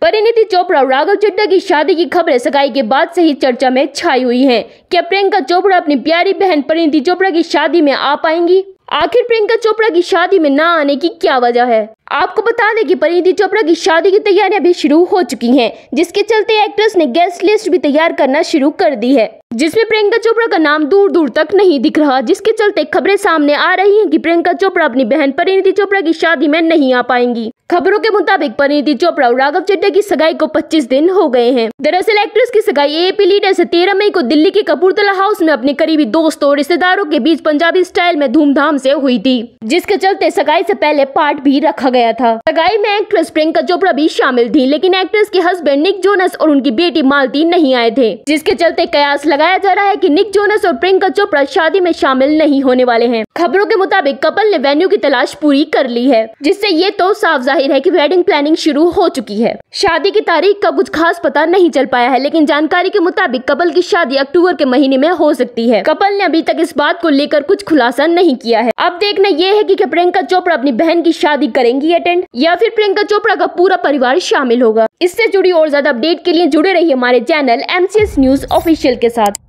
परिणीति चोपड़ा और राघव चड्ढा की शादी की खबरें सगाई के बाद से ही चर्चा में छाई हुई हैं। क्या प्रियंका चोपड़ा अपनी प्यारी बहन परिणीति चोपड़ा की शादी में आ पाएंगी? आखिर प्रियंका चोपड़ा की शादी में ना आने की क्या वजह है? आपको बता दें कि परिणीति चोपड़ा की शादी की तैयारियां भी शुरू हो चुकी हैं, जिसके चलते एक्ट्रेस ने गेस्ट लिस्ट भी तैयार करना शुरू कर दी है, जिसमें प्रियंका चोपड़ा का नाम दूर दूर तक नहीं दिख रहा, जिसके चलते खबरें सामने आ रही हैं कि प्रियंका चोपड़ा अपनी बहन परिणीति चोपड़ा की शादी में नहीं आ पाएंगी। खबरों के मुताबिक परिणीति चोपड़ा और राघव चड्ढा की सगाई को 25 दिन हो गए हैं। दरअसल एक्ट्रेस की सगाई एएपी लीडर से 13 मई को दिल्ली के कपूरथला हाउस में अपने करीबी दोस्तों और रिश्तेदारों के बीच पंजाबी स्टाइल में धूमधाम से हुई थी, जिसके चलते सगाई से पहले पार्ट भी रखा गया था। सगाई में एक्ट्रेस प्रियंका चोपड़ा भी शामिल थी, लेकिन एक्ट्रेस के हस्बैंड निक जोनस और उनकी बेटी मालती नहीं आए थे, जिसके चलते कयास लगाया जा रहा है कि निक जोनस और प्रियंका चोपड़ा शादी में शामिल नहीं होने वाले हैं। खबरों के मुताबिक कपल ने वेन्यू की तलाश पूरी कर ली है, जिससे ये तो साफ जाहिर है कि वेडिंग प्लानिंग शुरू हो चुकी है। शादी की तारीख का कुछ खास पता नहीं चल पाया है, लेकिन जानकारी के मुताबिक कपल की शादी अक्टूबर के महीने में हो सकती है। कपल ने अभी तक इस बात को लेकर कुछ खुलासा नहीं किया है। अब देखना यह है कि क्या प्रियंका चोपड़ा अपनी बहन की शादी करेंगी अटेंड, या फिर प्रियंका चोपड़ा का पूरा परिवार शामिल होगा। इससे जुड़ी और ज्यादा अपडेट के लिए जुड़े रहिए हमारे चैनल MCS न्यूज ऑफिशियल के साथ।